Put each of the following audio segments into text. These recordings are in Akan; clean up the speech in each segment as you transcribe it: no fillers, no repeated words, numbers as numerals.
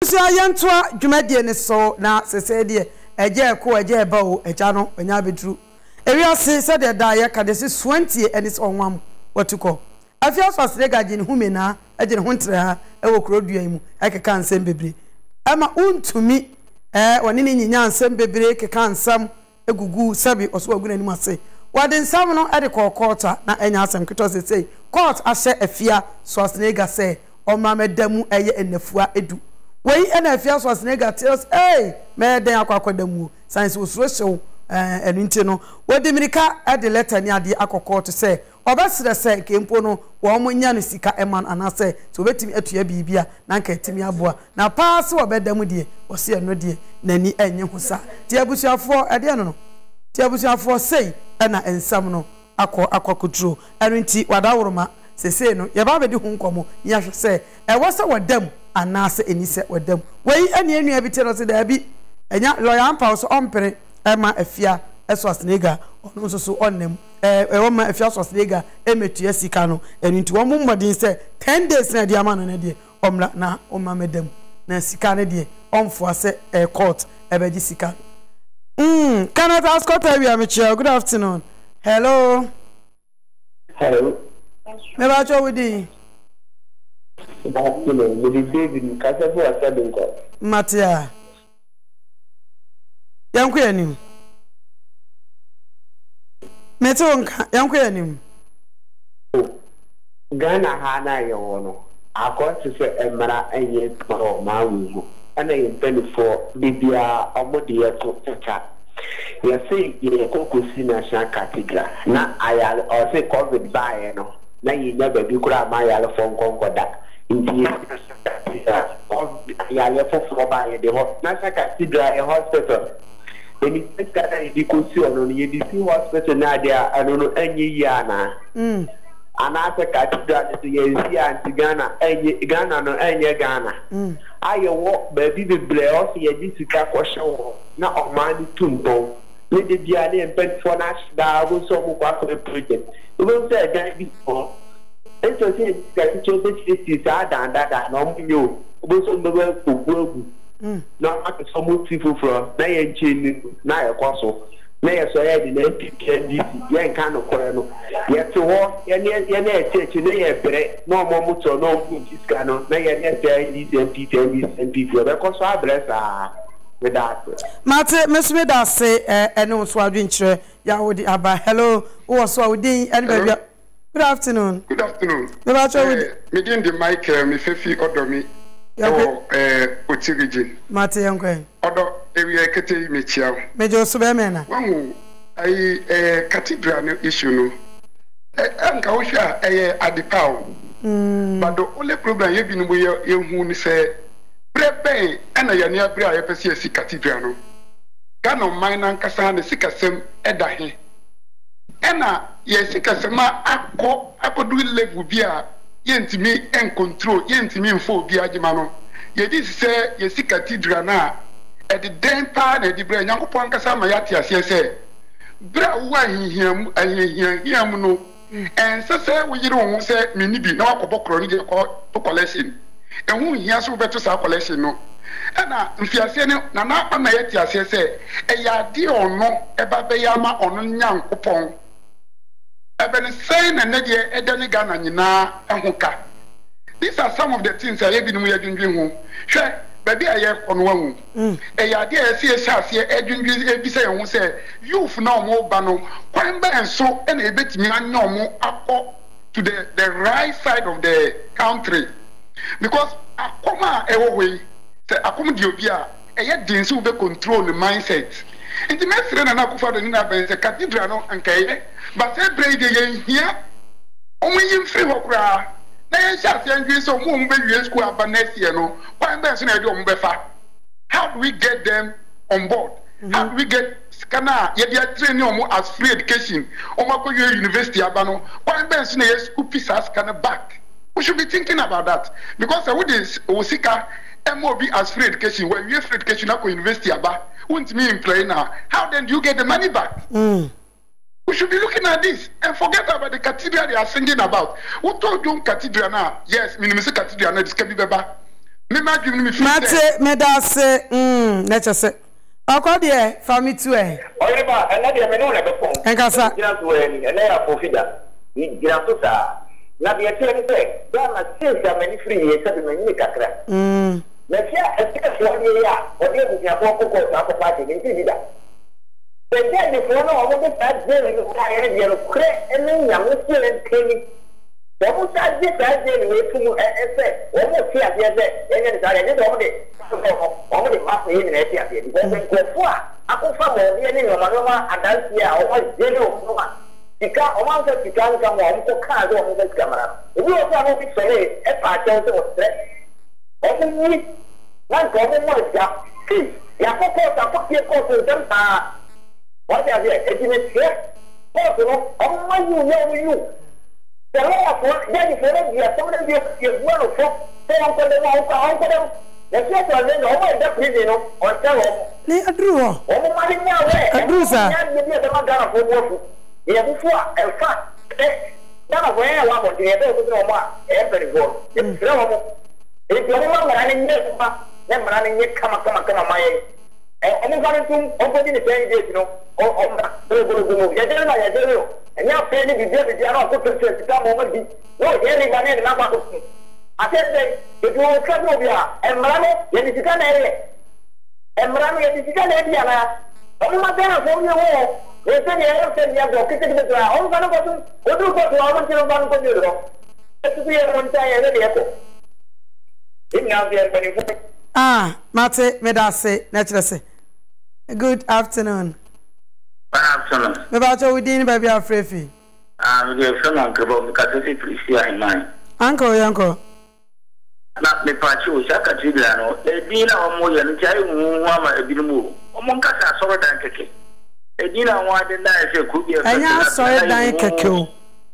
Abusu ayantoa dwumadie ne so na sesede eje ko eje ba o eja no anya bedru ewiase se de da ye ka de se 20 eni so onwam watuko Afia so asregage ne humena eje ne hontre ha ewo kroduan mu ekeka nsem bebre ama untumi woni ni nyinya nsem bebre keka nsam egugu sabi oso agu nanim ase wade nsam no ede kokota na enya asem keto se sei court ahye Afia so asregage se o ma medamu eye enafua edu wey ena Afia so asregage tells me den akwakwadamu science osuro hyew enu nti no wode mirika ede letter ni ade akokota se obesere se kempo no wo mo nya no sika eman anase so betimi atua bibia na nka etimi aboa na paase wo bedamu de wo se eno de nani enye hosa ti abusuafo ede no ti abusuafo sei ena ensam no akokotro enu nti wadaworoma sese no ye ba be di hunkomo ya hwe se wose wadam anase enise wadam wey ene enua bi tero se da bi enya lawyer ampa so ompere ema Afia eso asnega onu so so onnem ma Afia so asnega emetua sika no enu nti wo mmodin se 10 days na dia ma no na die omla na oma medam na sika ne die omfo ase court ebeji sika Canada Ascot area Michelle. Good afternoon. Hello. Hello. Me ba cho wudi. Good afternoon. We David Kasafu Asadunko. Matia. Yanku yanim. Metonka yanku yanim. Ghana hana yono. Akoti se emra enye kro mawu. Ana yempeni for bibia omodi yeto tata. You say you kokusi national cathedral. Na ayal or say COVID by no. Na you never be kura mayal from Concorda. Indeed, ayal for by the national cathedral a hospital. When you think that you could see on the hospital Nadia, I don't know any yana. Another cathedral to Yesia and Ghana no any Ghana. I walk baby the blair of Jessica for show. Now of money to let the Diane and Pet for Nash that was so much of a project. You will say that before. And so say that it is that no you was on the way to work. Not so much people from Nayan Naya Castle. Mayor so had in NPKDC, young kind of colonel. Yet to walk, any church, no more mucho, no this canon, Mayor these MP10 and people, because I bless with that. Mate, Miss Mida say, and no swadinche, Yahudi Abba, hello, or so we and good afternoon. Good afternoon. Medium the mic, me fefi order me. Otirigi. Mate yankwe. Odo area kete mechiao. Mejo subemena. Wangu ai cathedral no issue no. Anka wo hwa adipao. But the only problem ye bi no ye hu ni se brebe ana ya ne abre a ye pese si cathedral no. Gano minor nkasa na sikasem edahe. Ena ye sikasem akodu level bi a yentimi en control yentimi info bi agima no ye dis say ye si cathedral na e de den pa na di bra nyankopon kasa ma yate ase say bra wo ahiam no en say wo yire wo say meni bi na wakobokro ni to collection e hu hia so beto sa collection no na mfiase ne na na yate ase say e ya di ono e ba be ya ma ono nyankopon even saying and Nadia Edeni Ghana Nina Ahuka. These are some of the things I have been doing. Sure, baby, I have on one. A idea, see a chance here, Edwin say, who say, you've no more bano, quite and so, and a bit me no more up to the right side of the country. Because I come away, say, I come to you, and yet didn't so control the mindset. In the next round, I go in a cathedral and Kay, but every day here, only in free of cry. They shall send you some whom you school of Vanessiano. Why person I don't befa? How do we get them on board? How do we get Scana? Yet they are training as free education. Omako University Abano. Why person I school piece as Scana back? We should be thinking about that because I would Osika MOB as free education. When you have free education at University Abba. Won't me employ now. How then do you get the money back? We should be looking at this and forget about the cathedral they are singing about. Who told you cathedral now? Yes, Minimum Cathedral now, this can be better. Me ma give me Mate me da se na chese. Akode fa me tu e. Oyeba ena de me no na be pon. Enkasa. Gina so e ni ena ya profida. Ni gina so sa. Na be tell me say, "Ba na say sa many free e say me ni kakra." Na sia e se so ni ya, o de bu ya ko sa ko pa ni ti bida. Sɛnɛ de fɔlɔ na wɔn bɛ taa jɛn ni ka yɛrɛ yɛrɛ kure ɛni nyamu tiɲɛ kɛli wɔn bɛ taa jɛn ni o tumu ɛsɛ wɔn bɛ fi aseɛ sɛ ɛnyɛ ni saa yɛ ne de wɔn de ma fɛ yɛ nyina fi aseɛ ni wɔn bɛ nkɔfo a ko fa mɔɔ yɛ ne nyɔma adansi a wɔn jɛn ni wɔn ma sika wɔn afɛ sika nka mu a wɔn kɔ kaa de wɔn bɛ sika mara obi wɔ fɔ a wɔn bi sɔrɔ yi ɛfa akyɛw sɛ wɔsrɛ wɔn yi na nka wɔn mɔ ɛgya fi yakɔkɔ sakɔkie kɔɔso nsɛm saa. What are you? It's here. Also, I'm you. The law for then for you are somebody you well for. Say uncle them, uncle them. The church was in over the prison or tell. Ni adru. Oh, money now. Adru sa. You be the man for work. Yeah, before and fat. Now where I want to get no more. Every go. It's wrong. If you're not running yet, then running yet come my. I'm going to open the same day, you know. Yadero, and now paying the debt, you are not put to some moment. No, hearing my name, number. I said, if you will come over here, and Marano, you can area. And Marano, you can area. Only my parents from your wall. They say, I said, you have to kick it to the home. What do you go to our children for you? Let's be a one time every echo. Now they are very. Mate, medase, naturally. Good afternoon. Good afternoon. Me ba cho within baby afrefi. We have some uncle because it's pretty in mind. Uncle. Na me pa chi o saka ti bia no. E bi na omo ye nchai mu ama e bi mu. Omo nkasa soro dan keke. E di na wa de na e se ku bi e. Anya soro dan keke o.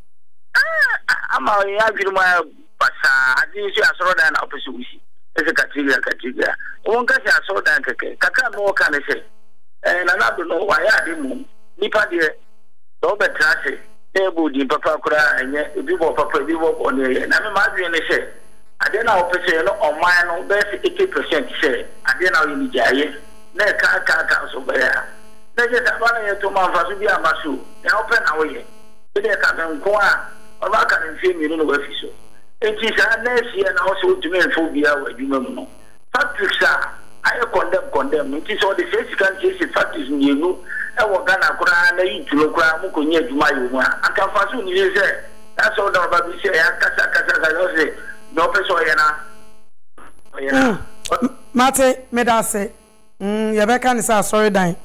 Ama ya bi mu pasa adi si asoro dan na opese wusi. Ese katigria. Omo nkasa soro dan keke. Kaka no ka ne se. Na do no wa ya de mu. Nipa de do betra se. Ebu di papa kura enye ebi bo papa ebi bo ne na me ma dwe ne se. Ade na opese no oman no be 80% share ade na we ni jaye na ka so be ya na je ta bana ye to man faso bi amaso na open na we ye be ka me nko a o ba ka nfe mi no we fi so enti sa na sie na o so tumi enfo bia wa adwuma mu no factories a aye condemn enti so the physical case factories ni enu e wo Ghana kura na yi tulo kura mu ko nya adwuma yo mu a aka faso ni se that's all that ba bi se ya kasa yo se no person yana. Mate, medase. Yabeka ni sa sorry dan.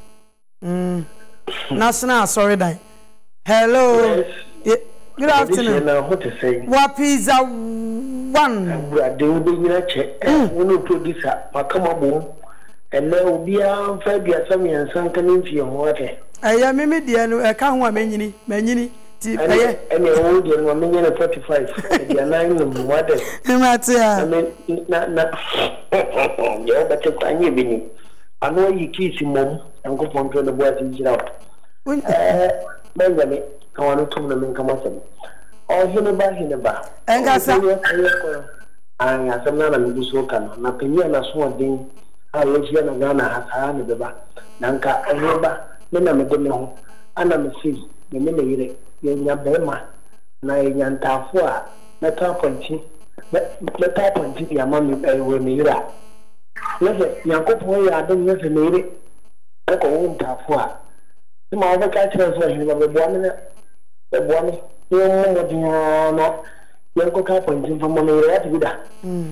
National sorry dan. Hello. Yes. Good afternoon. What to say? What pizza one? They will be in a check. We will producer. Makamabo. And there will be a 5 years and some coming to your water. I am me dear. I can't want many. And old and 1,045,000. They are 9 water. Matia. Yeah, but it's a new beginning. I know you kiss him, mom, and go from the boys in Europe. Benjamin, I want to come and come up. Or Hinaba. And I have some man and do so can. Napinian as one thing. I live here in Ghana has had the back. Nanka, I remember. Then I'm a good no. And I'm a sea. The minute. Yenya bema na yenya ntafua na taponchi na taponchi ya mami we mira lese yankopo ya adom yese mire eko wo ntafua ma wo ka transfer hin be boane yo mo no yanko ka ponchi fa mo mire ati bida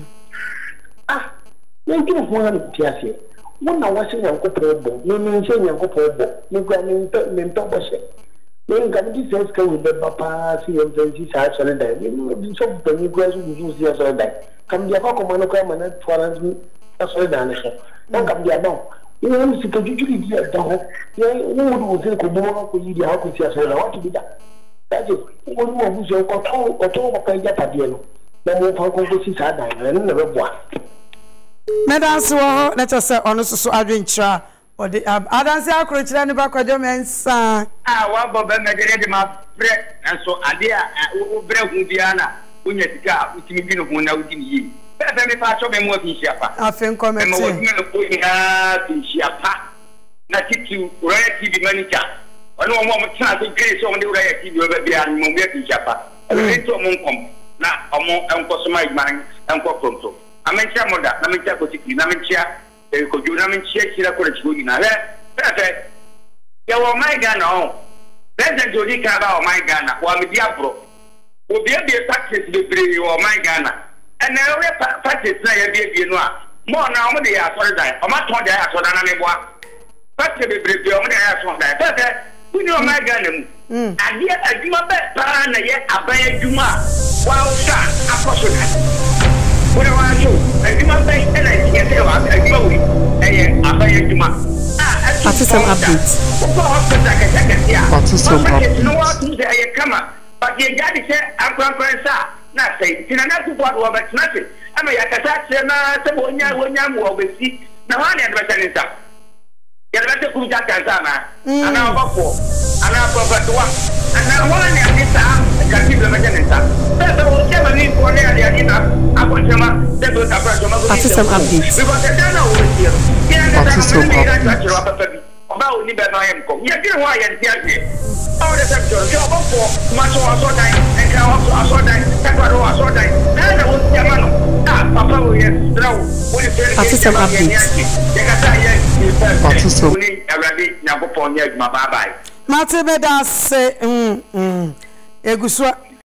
yanki no ho na tiase wona wase yankopo bo ni nse yankopo bo ni kwa ni mpe se then committee says can we be papa see and fancy such a day. You so when you guys will see us all day. Come the Common Common for us as well done. Don't come there now. You know, to usually be a dog. You would say, could more could you how could you say what to be done? That's it. One more who's your control or talk about Japadiano. Then we'll talk about this sad and never one. Madam, so let us say honest so adventure. Or the Adansi akrochira ni ba kwajo mensa wa bobe medere de ma bre enso ade a wo bre hu bia na unya sika utimi bi no hu na udi ni yi Bẹ́ẹ̀ mi fa aṣọ mi mú ọ̀fi ìṣàpá. Àfin kọ́mẹ́tì. Ẹ̀mọ̀ wọ́n ti mẹ́nu kó ní fi ìṣàpá. Na títí Royal TV manager. Ọ̀nà wọn mọ̀ tí wọ́n ti gé sọ wọn dé Royal TV ọbẹ̀ bí i àná mọ̀ fi ìṣàpá. Ẹ̀mí tí ọmọ nkọ̀m na ọmọ ẹnkọ́ sọmọ ìgbà ẹnkọ́ kọ̀ǹtọ̀. Amẹ́nkyá mọ̀dà, amẹ́nkyá kòtìkì, amẹ́nkyá kojú, amẹ́nkyá ìṣirà kọ̀rọ̀ tìkó yìí náà. Bẹ́ẹ̀ yẹ wọ ọmọ Ghana ọ̀hún. President Odi kan bá ọmọ Ghana wọ́n mi di àbúrò. Obi ebi practice bebree wọ ọmọ Ghana. Ẹnna ẹwúrẹ́ practice náà yẹ bíi no a. Mọ̀ náà ọmọ de yẹ asọ́rọ̀ dan. Ọmọ atọ́ de yẹ asọ́rọ̀ dan náà ní bọ́ a. Practice bebree ọmọ de yẹ asọ́rọ̀ dan. Bẹ́ẹ̀ wọ́n ní ọmọ Ghana mu. Adeɛ adwuma bɛɛ paa na yɛ aban adwuma a wɔawɔsa akɔso na. Wọ́n wá aṣọ adwuma bɛɛ ɛna ɛyɛ sɛ adwuma wei ɛyɛ aban adwuma. Partism update. Wọ́n hospital kɛseɛ a. Partism update. Wọ́n wá tún sɛ ɛyɛ kama. Pàtì ɛgya de sɛ ankorankora nsa na sɛyi. Tina na kuku ado wɔbɛtena se. Ɛma yɛkasa kyerɛ na sɛ wɔnya mu wɔbɛsi. Na hɔn na yɛde bɛhyɛ ne nsa. Yɛde bɛhyɛ kum gya kansa na. Anaa ɔbɔfoɔ. Anaa prɔfɛtowa. Anaa hɔn na yɛde saa kasi bɛ bɛhyɛ ne nsa. Bɛɛ wɔn kyɛ ma ni nkɔ ne yɛde na akɔnkyɛma sɛ bɛ ta fɛn sɔma. Partism update. Because ɛdan na wɔn ti yɛ no. Partism update. Ọba òní bẹ́ẹ̀ náà yẹ nkọ́. Yẹ kí ni wọ́n ayẹ ní àgbẹ̀? Báwo ni sẹ́mi jọ̀rọ̀? Bí ọbọ̀ fọ mọ́tò asọ́dan, ẹ̀ka asọ́dan, ẹ̀kọ́dọ̀ asọ́dan. Náà na wọ́n ti yẹ máa nọ. Papa wo yẹ sira wo. Wọ́n ti fẹ́ẹ́ Partism update. Yẹ kata yẹ ìfẹ́ fẹ́. Wọ́n ní ẹ̀rọ̀dẹ̀ nyàkó pọ̀ ní ẹ̀dùnmá báyìí. Mate beda se eguso